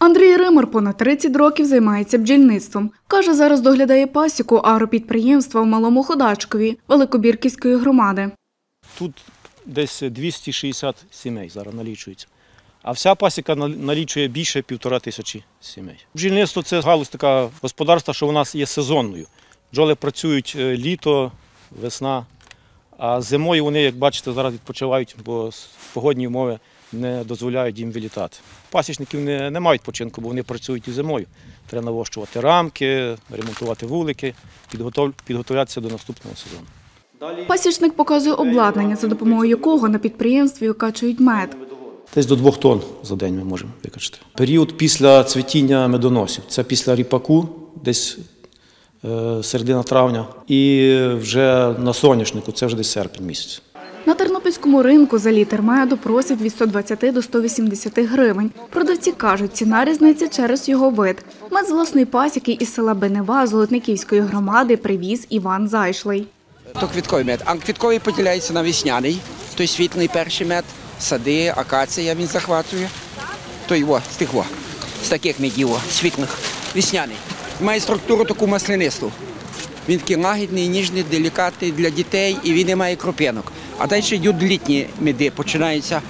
Андрій Римар понад 30 років займається бджільництвом. Каже, зараз доглядає пасіку агропідприємства в Малому Ходачкові Великобірківської громади. Тут десь 260 сімей зараз налічується. А вся пасіка налічує більше 1500 сімей. Бджільництво – це галузь така господарства, що у нас є сезонною. Бджоли працюють літо, весна, а зимою вони, як бачите, зараз відпочивають, бо погодні умови не дозволяють їм вилітати. Пасічників не мають починку, бо вони працюють і зимою. Треба навощувати рамки, ремонтувати вулики, підготуватися до наступного сезону. Пасічник показує обладнання, за допомогою якого на підприємстві викачують мед. Десь до 2 тонн за день ми можемо викачати. Період після цвітіння медоносів – це після ріпаку, десь середина травня, і вже на соняшнику – це вже десь серпень місяць. На тернопільському ринку за літр меду просять від 120 до 180 гривень. Продавці кажуть, ціна різниця через його вид. Мед з власної пасіки із села Бенева Золотниківської громади привіз Іван Зайшлий. То квітковий мед. А квітковий поділяється на весняний, той світлий перший мед, сади, акація він захватує. Той з таких медів, світлих, весняний. Має структуру таку маслянисту. Він такий лагідний, ніжний, делікатний для дітей і він не має кроп'янок. А далі йдуть літні меди, починаються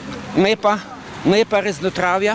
липа, різнотрав'я,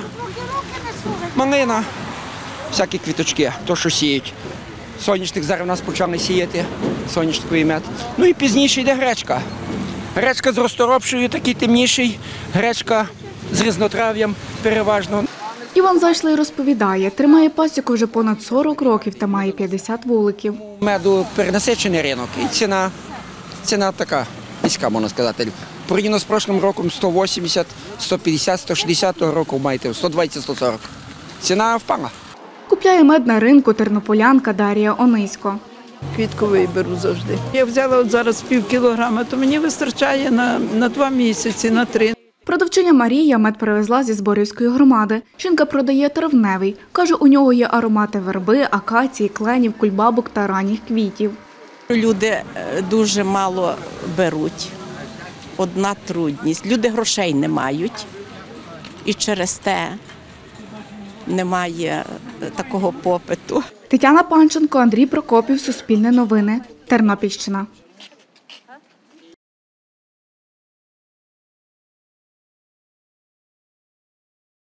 малина, всякі квіточки, то що сіють. Соняшник зараз у нас почали сіяти, соняшниковий мед. Ну і пізніше йде гречка. Гречка з розторопшою, такий темніший, гречка з різнотрав'ям переважно. Іван Зайшлий розповідає, тримає пасіку вже понад 40 років та має 50 вуликів. Меду перенасичений ринок і ціна така низька, можна сказати. Порівняно з прошлим роком 180, 150, 160 року маєте 120, 140. Ціна впала. Купляє мед на ринку тернополянка Дар'я Онисько. Квітковий беру завжди. Я взяла зараз пів кілограма, то мені вистачає на 2 місяці, на 3. Продавчиня Марія мед привезла зі Зборівської громади. Жінка продає травневий. Каже, у нього є аромати верби, акації, кленів, кульбабок та ранніх квітів. Люди дуже мало беруть. Одна трудність. Люди грошей не мають. І через те немає такого попиту. Тетяна Панченко, Андрій Прокопів, Суспільне новини, Тернопільщина.